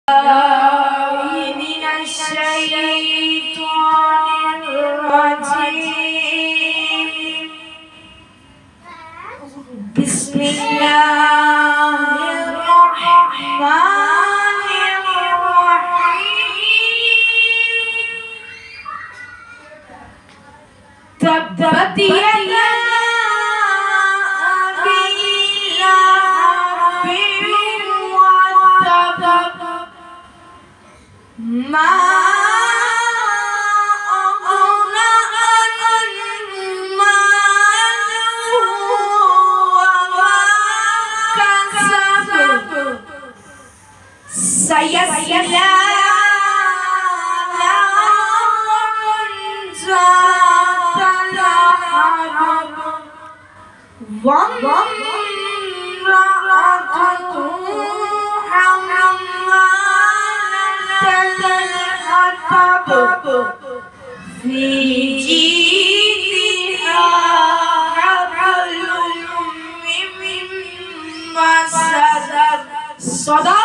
من الشيطان الرجيم. بسم الله الرحمن الرحيم. تبت يدا أبي لهب وتب ما أغنى عنه ماله وما كسب سيصلى نارا ذات لهب وامرأته في جيدها حبل من مسد. صدق